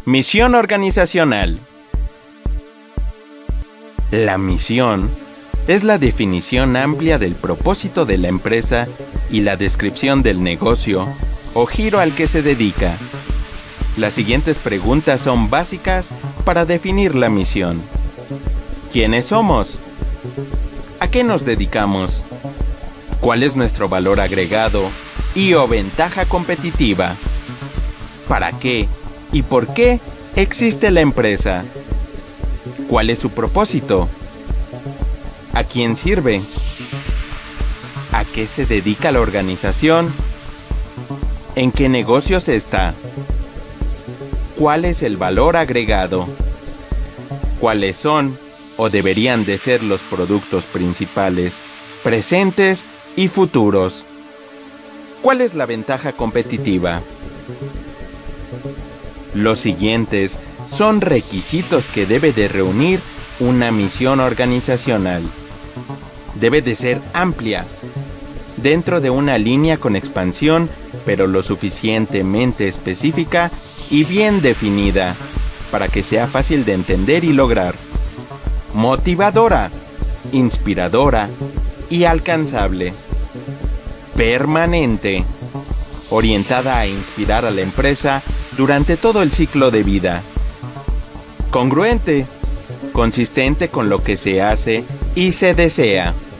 Misión organizacional. La misión es la definición amplia del propósito de la empresa y la descripción del negocio o giro al que se dedica. Las siguientes preguntas son básicas para definir la misión. ¿Quiénes somos? ¿A qué nos dedicamos? ¿Cuál es nuestro valor agregado y/o ventaja competitiva? ¿Para qué y por qué existe la empresa? ¿Cuál es su propósito? ¿A quién sirve? ¿A qué se dedica la organización? ¿En qué negocios está? ¿Cuál es el valor agregado? ¿Cuáles son o deberían de ser los productos principales, presentes y futuros? ¿Cuál es la ventaja competitiva? Los siguientes son requisitos que debe de reunir una misión organizacional. Debe de ser amplia, dentro de una línea con expansión, pero lo suficientemente específica y bien definida para que sea fácil de entender y lograr. Motivadora, inspiradora y alcanzable. Permanente, orientada a inspirar a la empresa durante todo el ciclo de vida. Congruente, consistente con lo que se hace y se desea.